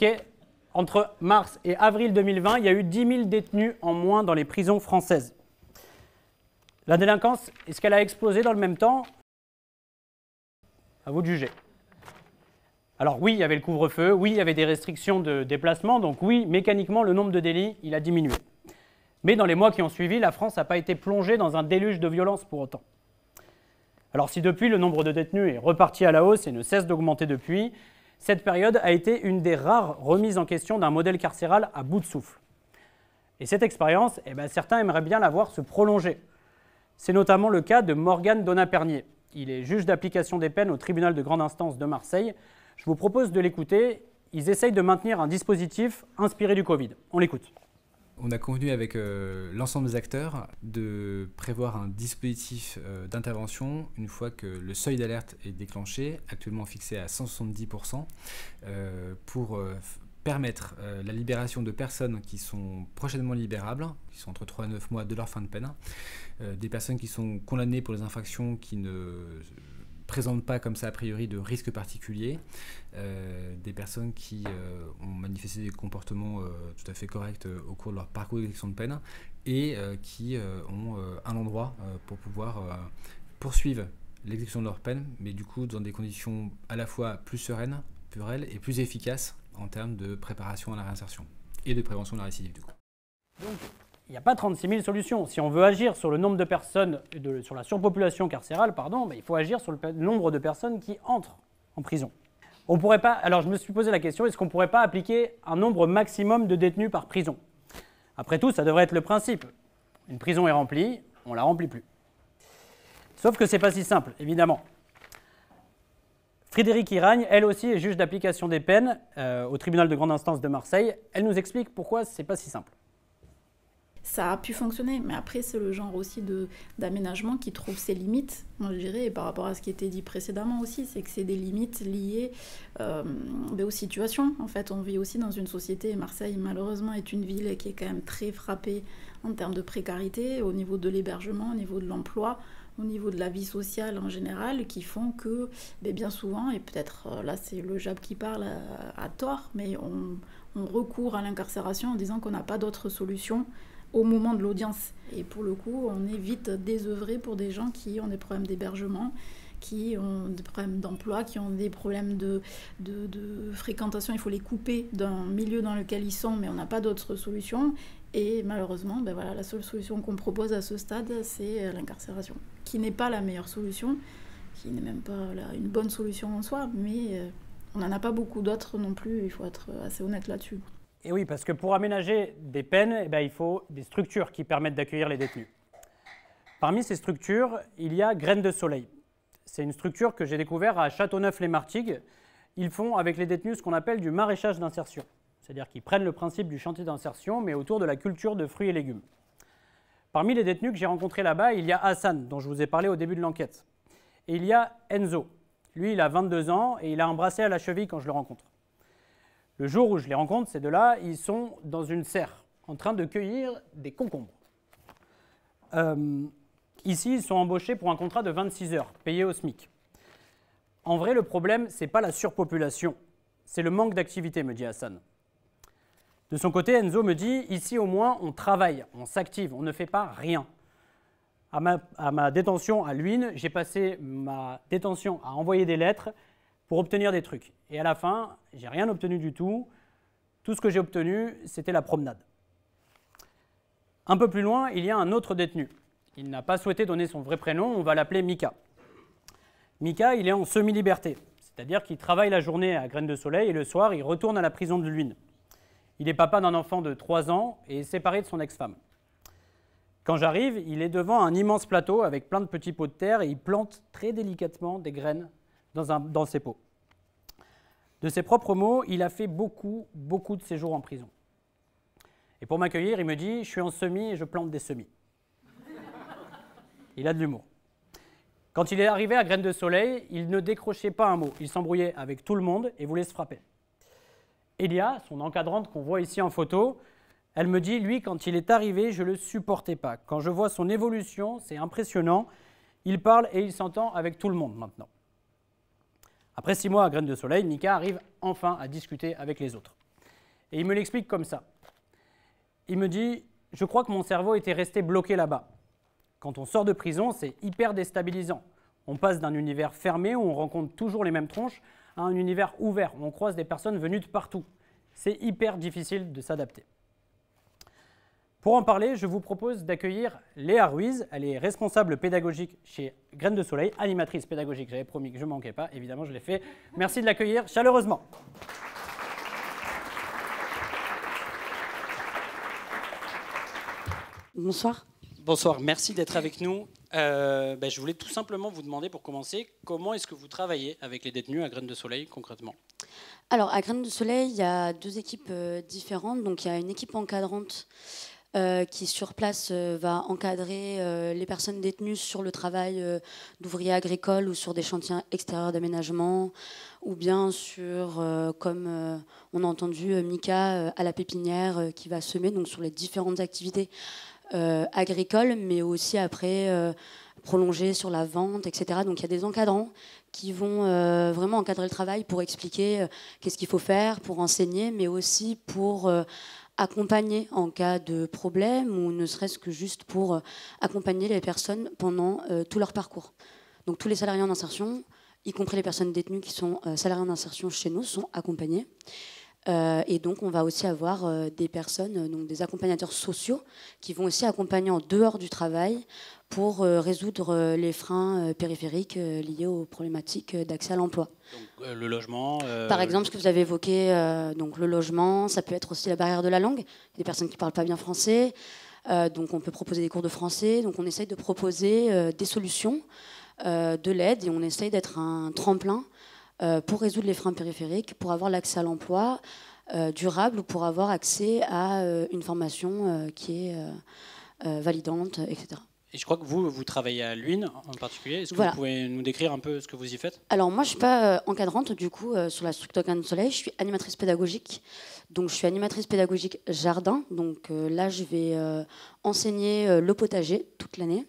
Entre mars et avril deux mille vingt, il y a eu dix mille détenus en moins dans les prisons françaises. La délinquance, est-ce qu'elle a explosé dans le même temps? À vous de juger. Alors oui, il y avait le couvre-feu, oui, il y avait des restrictions de déplacement, donc oui, mécaniquement, le nombre de délits, il a diminué. Mais dans les mois qui ont suivi, la France n'a pas été plongée dans un déluge de violence pour autant. Alors si depuis, le nombre de détenus est reparti à la hausse et ne cesse d'augmenter depuis, cette période a été une des rares remises en question d'un modèle carcéral à bout de souffle. Et cette expérience, eh ben, certains aimeraient bien la voir se prolonger. C'est notamment le cas de Morgane Donat-Pernier. Il est juge d'application des peines au tribunal de grande instance de Marseille. Je vous propose de l'écouter. Ils essayent de maintenir un dispositif inspiré du Covid. On l'écoute.
on a convenu avec euh, l'ensemble des acteurs de prévoir un dispositif euh, d'intervention une fois que le seuil d'alerte est déclenché, actuellement fixé à cent soixante-dix pour cent, euh, pour euh, permettre euh, la libération de personnes qui sont prochainement libérables, qui sont entre trois et neuf mois de leur fin de peine, euh, des personnes qui sont condamnées pour des infractions qui ne présentent pas comme ça a priori de risque particulier, euh, des personnes qui euh, ont manifesté des comportements euh, tout à fait corrects euh, au cours de leur parcours d'exécution de peine et euh, qui euh, ont euh, un endroit euh, pour pouvoir euh, poursuivre l'exécution de leur peine, mais du coup dans des conditions à la fois plus sereines, plus réelles et plus efficaces en termes de préparation à la réinsertion et de prévention de la récidive du coup.
Donc, il n'y a pas trente-six mille solutions. Si on veut agir sur le nombre de personnes, de, sur la surpopulation carcérale, pardon, ben, il faut agir sur le nombre de personnes qui entrent en prison. On pourrait pas, alors je me suis posé la question, est-ce qu'on ne pourrait pas appliquer un nombre maximum de détenus par prison? Après tout, ça devrait être le principe. Une prison est remplie, on ne la remplit plus. Sauf que ce n'est pas si simple, évidemment. Frédérique Iragne, elle aussi est juge d'application des peines euh, au tribunal de grande instance de Marseille. Elle nous explique pourquoi ce n'est pas si simple.
Ça a pu fonctionner, mais après c'est le genre aussi de, d'aménagement qui trouve ses limites, moi je dirais, et par rapport à ce qui était dit précédemment aussi, c'est que c'est des limites liées euh, aux situations. En fait, on vit aussi dans une société, et Marseille malheureusement est une ville qui est quand même très frappée en termes de précarité, au niveau de l'hébergement, au niveau de l'emploi, au niveau de la vie sociale en général, qui font que ben, bien souvent, et peut-être là c'est le J A B qui parle à, à tort, mais on, on recourt à l'incarcération en disant qu'on n'a pas d'autre solution au moment de l'audience. Et pour le coup, on est vite désœuvré pour des gens qui ont des problèmes d'hébergement, qui ont des problèmes d'emploi, qui ont des problèmes de, de, de fréquentation. Il faut les couper d'un milieu dans lequel ils sont, mais on n'a pas d'autre solution. Et malheureusement, ben voilà, la seule solution qu'on propose à ce stade, c'est l'incarcération, qui n'est pas la meilleure solution, qui n'est même pas la, une bonne solution en soi, mais on n'en a pas beaucoup d'autres non plus, il faut être assez honnête là-dessus.
Et oui, parce que pour aménager des peines, eh bien, il faut des structures qui permettent d'accueillir les détenus. Parmi ces structures, il y a Graines de Soleil. C'est une structure que j'ai découverte à Châteauneuf-les-Martigues. Ils font avec les détenus ce qu'on appelle du maraîchage d'insertion. C'est-à-dire qu'ils prennent le principe du chantier d'insertion, mais autour de la culture de fruits et légumes. Parmi les détenus que j'ai rencontrés là-bas, il y a Hassan, dont je vous ai parlé au début de l'enquête. Et il y a Enzo. Lui, il a vingt-deux ans et il a un bracelet à la cheville quand je le rencontre. Le jour où je les rencontre, ces deux-là, ils sont dans une serre, en train de cueillir des concombres. Euh, ici, ils sont embauchés pour un contrat de vingt-six heures, payés au SMIC. En vrai, le problème, ce n'est pas la surpopulation, c'est le manque d'activité, me dit Hassan. De son côté, Enzo me dit, ici au moins, on travaille, on s'active, on ne fait pas rien. À ma, à ma détention à Luynes, j'ai passé ma détention à envoyer des lettres pour obtenir des trucs. Et à la fin, j'ai rien obtenu du tout. Tout ce que j'ai obtenu, c'était la promenade. Un peu plus loin, il y a un autre détenu. Il n'a pas souhaité donner son vrai prénom, on va l'appeler Mika. Mika, il est en semi-liberté, c'est-à-dire qu'il travaille la journée à Graines de Soleil et le soir, il retourne à la prison de Luynes. Il est papa d'un enfant de trois ans et est séparé de son ex-femme. Quand j'arrive, il est devant un immense plateau avec plein de petits pots de terre et il plante très délicatement des graines dans, un, dans ses pots. De ses propres mots, il a fait beaucoup, beaucoup de séjours en prison. Et pour m'accueillir, il me dit « je suis en semis et je plante des semis ». Il a de l'humour. Quand il est arrivé à Graines de Soleil, il ne décrochait pas un mot. Il s'embrouillait avec tout le monde et voulait se frapper. Elia, son encadrante qu'on voit ici en photo, elle me dit « lui, quand il est arrivé, je ne le supportais pas. Quand je vois son évolution, c'est impressionnant. Il parle et il s'entend avec tout le monde maintenant. » Après six mois à Graines de Soleil, Mika arrive enfin à discuter avec les autres. Et il me l'explique comme ça. Il me dit « je crois que mon cerveau était resté bloqué là-bas. Quand on sort de prison, c'est hyper déstabilisant. On passe d'un univers fermé où on rencontre toujours les mêmes tronches à un univers ouvert où on croise des personnes venues de partout. C'est hyper difficile de s'adapter. » Pour en parler, je vous propose d'accueillir Léa Ruiz. Elle est responsable pédagogique chez Graines de Soleil, animatrice pédagogique. J'avais promis que je ne manquais pas, évidemment, je l'ai fait. Merci de l'accueillir chaleureusement.
Bonsoir.
Bonsoir, merci d'être avec nous. Euh, ben, je voulais tout simplement vous demander, pour commencer, comment est-ce que vous travaillez avec les détenus à Graines de Soleil, concrètement?
Alors, à Graines de Soleil, il y a deux équipes euh, différentes. Donc, il y a une équipe encadrante euh, qui, sur place, euh, va encadrer euh, les personnes détenues sur le travail euh, d'ouvriers agricoles ou sur des chantiers extérieurs d'aménagement, ou bien sur, euh, comme euh, on a entendu, euh, Mika, euh, à la pépinière, euh, qui va semer, donc sur les différentes activités euh, agricoles, mais aussi après euh, prolonger sur la vente, et cetera. Donc, il y a des encadrants qui vont euh, vraiment encadrer le travail pour expliquer euh, qu'est-ce qu'il faut faire, pour enseigner, mais aussi pour euh, accompagner en cas de problème, ou ne serait-ce que juste pour euh, accompagner les personnes pendant euh, tout leur parcours. Donc tous les salariés en insertion, y compris les personnes détenues qui sont euh, salariés en insertion chez nous, sont accompagnés. Euh, et donc on va aussi avoir euh, des personnes, euh, donc des accompagnateurs sociaux, qui vont aussi accompagner en dehors du travail pour euh, résoudre euh, les freins euh, périphériques euh, liés aux problématiques euh, d'accès à l'emploi.
Donc euh, le logement. Euh,
Par exemple, ce que vous avez évoqué, euh, donc le logement, ça peut être aussi la barrière de la langue. Il y a des personnes qui ne parlent pas bien français, euh, donc on peut proposer des cours de français. Donc on essaye de proposer euh, des solutions, euh, de l'aide, et on essaye d'être un tremplin euh, pour résoudre les freins périphériques, pour avoir l'accès à l'emploi euh, durable, ou pour avoir accès à euh, une formation euh, qui est euh, euh, validante, et cetera.
Et je crois que vous, vous travaillez à l'U I N en particulier. Est-ce que
Voilà.
vous pouvez nous décrire un peu ce que vous y faites?
Alors moi, je ne suis pas euh, encadrante du coup euh, sur la structure Graines de Soleil. Je suis animatrice pédagogique. Donc je suis animatrice pédagogique jardin. Donc euh, là, je vais euh, enseigner euh, le potager toute l'année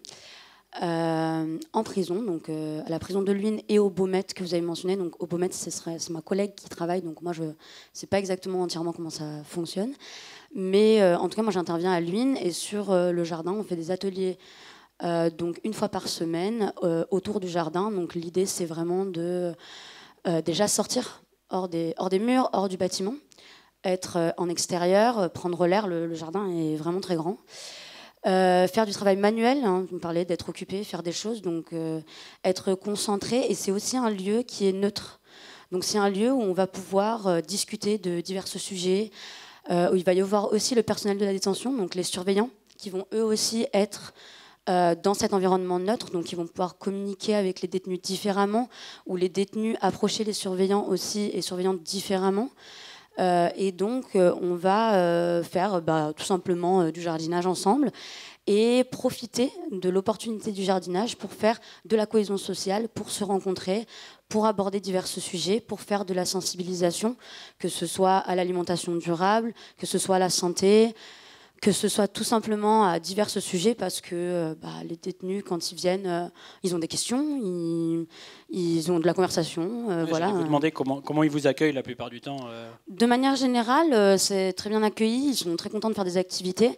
euh, en prison, donc euh, à la prison de l'U I N et au Baumettes que vous avez mentionné. Donc au Baumettes, ce serait, c'est ma collègue qui travaille. Donc moi, je ne sais pas exactement entièrement comment ça fonctionne. Mais euh, en tout cas, moi, j'interviens à l'U I N, et sur euh, le jardin, on fait des ateliers Euh, donc une fois par semaine euh, autour du jardin. Donc l'idée, c'est vraiment de euh, déjà sortir hors des, hors des murs, hors du bâtiment, être euh, en extérieur, euh, prendre l'air. Le, le jardin est vraiment très grand. Euh, faire du travail manuel, hein, vous me parlez d'être occupé, faire des choses, donc euh, être concentré. Et c'est aussi un lieu qui est neutre. Donc c'est un lieu où on va pouvoir euh, discuter de divers sujets, euh, où il va y avoir aussi le personnel de la détention, donc les surveillants, qui vont eux aussi être Euh, dans cet environnement neutre, donc ils vont pouvoir communiquer avec les détenus différemment, ou les détenus approcher les surveillants aussi, et surveillants différemment. Euh, et donc euh, on va euh, faire bah, tout simplement euh, du jardinage ensemble, et profiter de l'opportunité du jardinage pour faire de la cohésion sociale, pour se rencontrer, pour aborder divers sujets, pour faire de la sensibilisation, que ce soit à l'alimentation durable, que ce soit à la santé, que ce soit tout simplement à divers sujets, parce que euh, bah, les détenus, quand ils viennent, euh, ils ont des questions, ils, ils ont de la conversation. Euh,
ouais,
voilà.
Je vais vous demander comment, comment ils vous accueillent la plupart du temps. Euh...
De manière générale, euh, c'est très bien accueilli, ils sont très contents de faire des activités.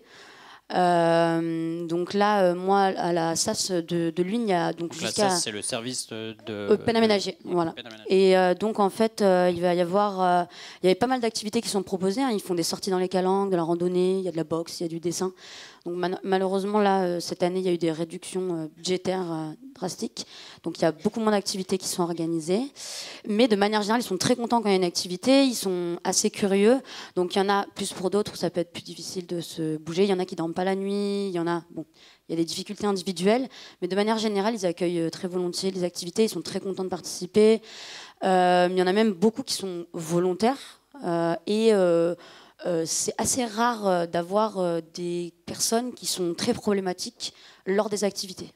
Euh, donc là, euh, moi, à la S A S de, de l'U I N, il y a donc, donc jusqu'à...
La S A S, c'est le service de... de
euh, peine aménagée,
de,
voilà.
Peine aménagée.
Et euh, donc, en fait, euh, il va y avoir... Euh, il y avait pas mal d'activités qui sont proposées, hein. Ils font des sorties dans les calanques, de la randonnée, il y a de la boxe, il y a du dessin. Donc man- malheureusement, là, euh, cette année, il y a eu des réductions euh, budgétaires euh, drastiques. Donc il y a beaucoup moins d'activités qui sont organisées. Mais de manière générale, ils sont très contents quand il y a une activité. Ils sont assez curieux. Donc il y en a plus pour d'autres où ça peut être plus difficile de se bouger. Il y en a qui ne dorment pas la nuit. Il y en a... Bon, il y a des difficultés individuelles. Mais de manière générale, ils accueillent très volontiers les activités. Ils sont très contents de participer. Euh, il y en a même beaucoup qui sont volontaires. Euh, et... Euh, Euh, c'est assez rare euh, d'avoir euh, des personnes qui sont très problématiques lors des activités.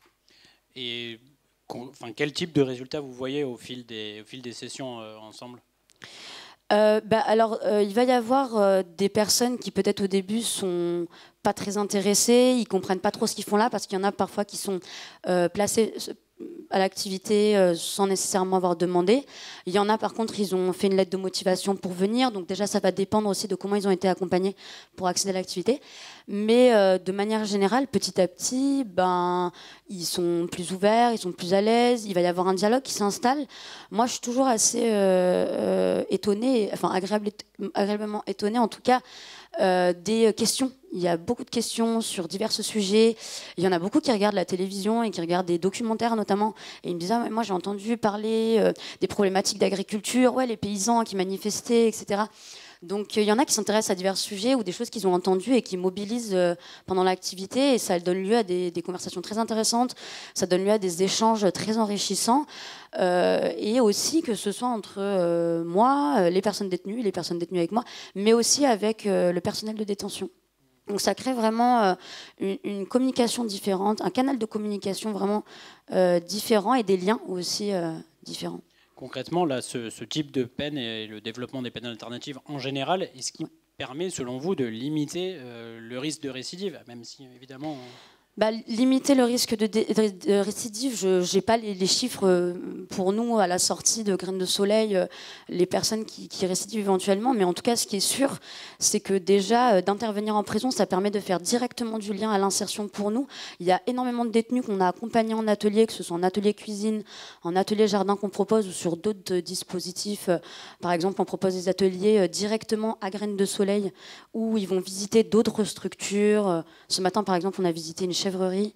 Et enfin, quel type de résultats vous voyez au fil des, au fil des sessions euh, ensemble?
euh, bah, Alors, euh, il va y avoir euh, des personnes qui peut-être au début sont pas très intéressées, ils comprennent pas trop ce qu'ils font là, parce qu'il y en a parfois qui sont euh, placés à l'activité euh, sans nécessairement avoir demandé. Il y en a par contre, ils ont fait une lettre de motivation pour venir, donc déjà ça va dépendre aussi de comment ils ont été accompagnés pour accéder à l'activité. Mais euh, de manière générale, petit à petit, ben, ils sont plus ouverts, ils sont plus à l'aise, il va y avoir un dialogue qui s'installe. Moi je suis toujours assez euh, euh, étonnée, enfin agréable, agréablement étonnée en tout cas, Euh, des questions. Il y a beaucoup de questions sur divers sujets. Il y en a beaucoup qui regardent la télévision et qui regardent des documentaires notamment. Et ils me disent ah, moi j'ai entendu parler euh, des problématiques d'agriculture, ouais, les paysans qui manifestaient, et cetera. Donc il y en a qui s'intéressent à divers sujets ou des choses qu'ils ont entendues et qui mobilisent euh, pendant l'activité, et ça donne lieu à des, des conversations très intéressantes, ça donne lieu à des échanges très enrichissants, euh, et aussi que ce soit entre euh, moi, les personnes détenues, les personnes détenues avec moi, mais aussi avec euh, le personnel de détention. Donc ça crée vraiment euh, une, une communication différente, un canal de communication vraiment euh, différent et des liens aussi euh, différents.
Concrètement, là, ce, ce type de peine et le développement des peines alternatives en général, est-ce qui ouais. permet, selon vous, de limiter euh, le risque de récidive, même si évidemment...
Bah, limiter le risque de, dé, de, de récidive, je n'ai pas les, les chiffres pour nous à la sortie de Graines de Soleil, les personnes qui, qui récidivent éventuellement, mais en tout cas ce qui est sûr, c'est que déjà d'intervenir en prison, ça permet de faire directement du lien à l'insertion pour nous. Il y a énormément de détenus qu'on a accompagnés en atelier, que ce soit en atelier cuisine, en atelier jardin qu'on propose ou sur d'autres dispositifs. Par exemple, on propose des ateliers directement à Graines de Soleil où ils vont visiter d'autres structures. Ce matin, par exemple, on a visité une chèvrerie.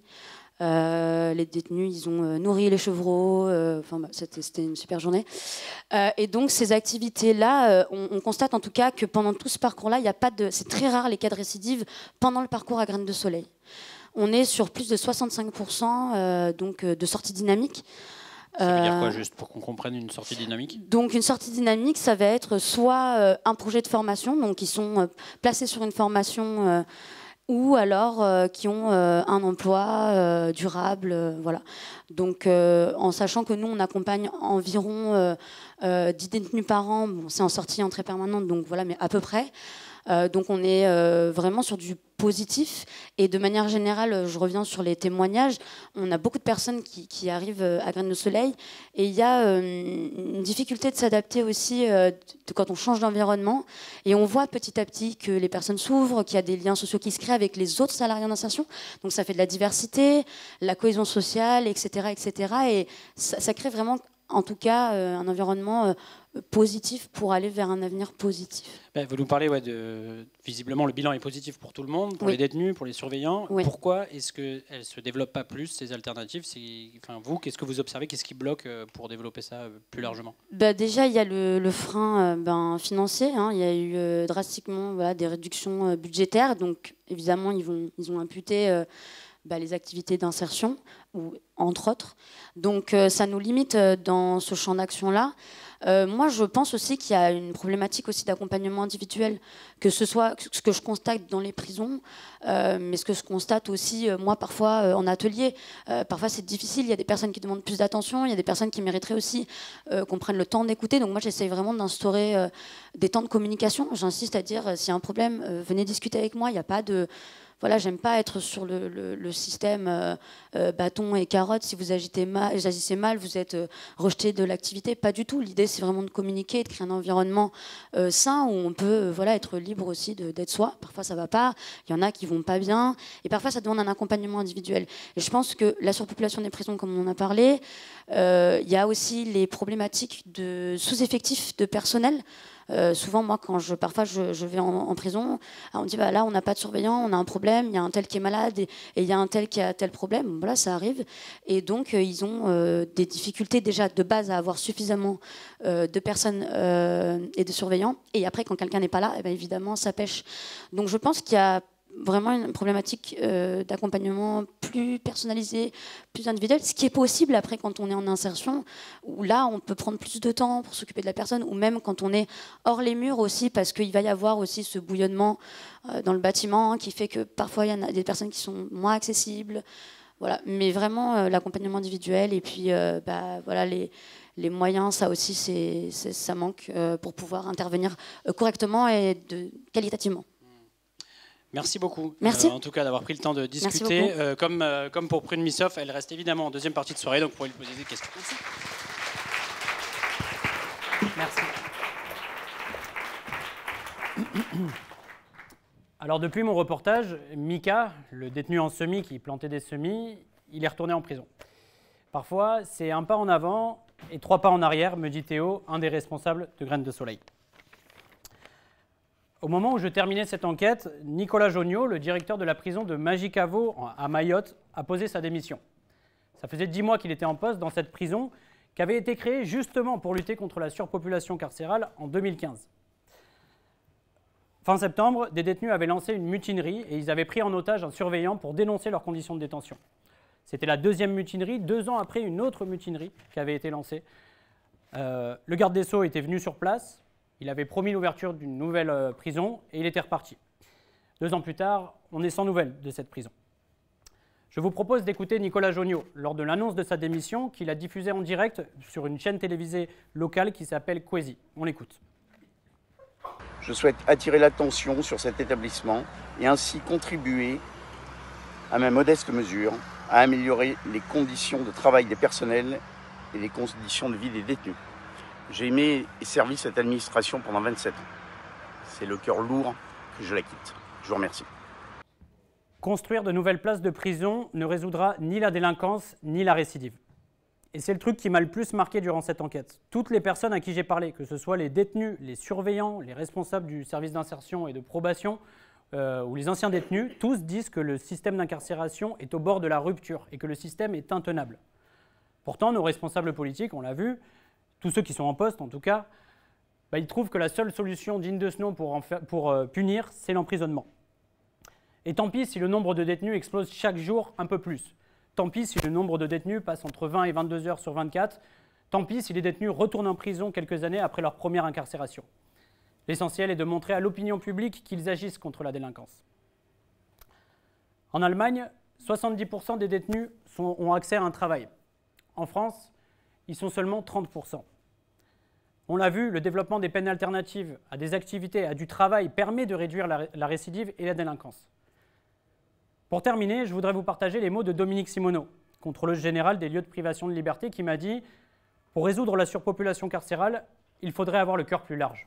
Euh, les détenus, ils ont euh, nourri les chevreaux. Euh, enfin, bah, c'était, c'était une super journée. Euh, et donc, ces activités-là, euh, on, on constate en tout cas que pendant tout ce parcours-là, il y a pas de, c'est très rare les cas de récidive pendant le parcours à Graines de Soleil. On est sur plus de soixante-cinq pour cent euh, donc, de sorties dynamiques.
Ça veut dire quoi, juste pour qu'on comprenne une sortie dynamique?
Donc une sortie dynamique, ça va être soit euh, un projet de formation, donc ils sont euh, placés sur une formation, euh, ou alors euh, qui ont euh, un emploi euh, durable, euh, voilà. Donc euh, en sachant que nous on accompagne environ euh, euh, dix détenus par an, bon, c'est en sortie entrée permanente, donc voilà, mais à peu près. Euh, donc on est euh, vraiment sur du positif, et de manière générale, je reviens sur les témoignages, on a beaucoup de personnes qui, qui arrivent à Graines de Soleil, et il y a euh, une difficulté de s'adapter aussi euh, de, quand on change d'environnement, et on voit petit à petit que les personnes s'ouvrent, qu'il y a des liens sociaux qui se créent avec les autres salariés en insertion, donc ça fait de la diversité, la cohésion sociale, et cetera, et cetera, et ça, ça crée vraiment, en tout cas, euh, un environnement euh, positif pour aller vers un avenir positif.
Ben, vous nous parlez, ouais, de visiblement le bilan est positif pour tout le monde, pour oui. les détenus, pour les surveillants. Oui. Pourquoi est-ce qu'elles ne se développent pas plus, ces alternatives? C'est, enfin, vous, qu'est-ce que vous observez? Qu'est-ce qui bloque pour développer ça plus largement?
Ben, déjà, il y a le, le frein ben, financier. Hein. Il y a eu euh, drastiquement voilà, des réductions euh, budgétaires. Donc, évidemment, ils, vont, ils ont imputé euh, ben, les activités d'insertion, ou, entre autres. Donc, euh, ça nous limite euh, dans ce champ d'action-là. Euh, moi, je pense aussi qu'il y a une problématique aussi d'accompagnement individuel, que ce soit ce que je constate dans les prisons, euh, mais ce que je constate aussi, euh, moi, parfois, euh, en atelier. Euh, parfois, c'est difficile, il y a des personnes qui demandent plus d'attention, il y a des personnes qui mériteraient aussi euh, qu'on prenne le temps d'écouter. Donc moi, j'essaye vraiment d'instaurer euh, des temps de communication. J'insiste à dire, euh, s'il y a un problème, euh, venez discuter avec moi, il n'y a pas de... Voilà, j'aime pas être sur le, le, le système euh, euh, bâton et carotte. Si vous agissez mal, agissez mal, vous êtes euh, rejeté de l'activité. Pas du tout. L'idée, c'est vraiment de communiquer, de créer un environnement euh, sain où on peut euh, voilà, être libre aussi de, d'être soi. Parfois, ça va pas. Il y en a qui vont pas bien. Et parfois, ça demande un accompagnement individuel. Et je pense que la surpopulation des prisons, comme on en a parlé, euh, il y a aussi les problématiques de sous-effectif de personnel. Euh, souvent, moi, quand je, parfois je, je vais en, en prison, on me dit bah, là, on n'a pas de surveillant, on a un problème, il y a un tel qui est malade et il y a un tel qui a tel problème. Bon, voilà, ça arrive. Et donc, euh, ils ont euh, des difficultés déjà de base à avoir suffisamment euh, de personnes euh, et de surveillants. Et après, quand quelqu'un n'est pas là, eh bien, évidemment, ça pêche. Donc, je pense qu'il y a vraiment une problématique euh, d'accompagnement plus personnalisé, plus individuel, ce qui est possible après quand on est en insertion, où là on peut prendre plus de temps pour s'occuper de la personne, ou même quand on est hors les murs aussi, parce qu'il va y avoir aussi ce bouillonnement euh, dans le bâtiment hein, qui fait que parfois il y en a des personnes qui sont moins accessibles, voilà. Mais vraiment euh, l'accompagnement individuel et puis euh, bah, voilà, les, les moyens, ça aussi c'est, c'est, ça manque euh, pour pouvoir intervenir euh, correctement et de, qualitativement.
Merci beaucoup,
Merci.
Euh, en tout cas, d'avoir pris le temps de discuter. Euh, comme, euh, comme pour Prune Missoff, elle reste évidemment en deuxième partie de soirée, donc vous pourrez lui poser des questions.
Merci. Merci. Alors, depuis mon reportage, Mika, le détenu en semis qui plantait des semis, il est retourné en prison. Parfois, c'est un pas en avant et trois pas en arrière, me dit Théo, un des responsables de Graines de Soleil. Au moment où je terminais cette enquête, Nicolas Joniot, le directeur de la prison de Majicavo à Mayotte, a posé sa démission. Ça faisait dix mois qu'il était en poste dans cette prison qui avait été créée justement pour lutter contre la surpopulation carcérale en deux mille quinze. Fin septembre, des détenus avaient lancé une mutinerie et ils avaient pris en otage un surveillant pour dénoncer leurs conditions de détention. C'était la deuxième mutinerie, deux ans après une autre mutinerie qui avait été lancée. Euh, le garde des Sceaux était venu sur place, il avait promis l'ouverture d'une nouvelle euh, prison et il était reparti. Deux ans plus tard, on est sans nouvelles de cette prison. Je vous propose d'écouter Nicolas Joniaux lors de l'annonce de sa démission qu'il a diffusée en direct sur une chaîne télévisée locale qui s'appelle Kwesi. On l'écoute.
Je souhaite attirer l'attention sur cet établissement et ainsi contribuer, à ma modeste mesure, à améliorer les conditions de travail des personnels et les conditions de vie des détenus. J'ai aimé et servi cette administration pendant vingt-sept ans. C'est le cœur lourd que je la quitte. Je vous remercie.
Construire de nouvelles places de prison ne résoudra ni la délinquance ni la récidive. Et c'est le truc qui m'a le plus marqué durant cette enquête. Toutes les personnes à qui j'ai parlé, que ce soit les détenus, les surveillants, les responsables du service d'insertion et de probation euh, ou les anciens détenus, tous disent que le système d'incarcération est au bord de la rupture et que le système est intenable. Pourtant, nos responsables politiques, on l'a vu, tous ceux qui sont en poste en tout cas, bah, ils trouvent que la seule solution digne de ce nom pour, en faire, pour euh, punir, c'est l'emprisonnement. Et tant pis si le nombre de détenus explose chaque jour un peu plus. Tant pis si le nombre de détenus passe entre vingt et vingt-deux heures sur vingt-quatre. Tant pis si les détenus retournent en prison quelques années après leur première incarcération. L'essentiel est de montrer à l'opinion publique qu'ils agissent contre la délinquance. En Allemagne, soixante-dix pour cent des détenus sont, ont accès à un travail. En France, ils sont seulement trente pour cent. On l'a vu, le développement des peines alternatives à des activités, à du travail, permet de réduire la, la récidive et la délinquance. Pour terminer, je voudrais vous partager les mots de Dominique Simoneau, contrôleuse générale des lieux de privation de liberté, qui m'a dit « Pour résoudre la surpopulation carcérale, il faudrait avoir le cœur plus large ».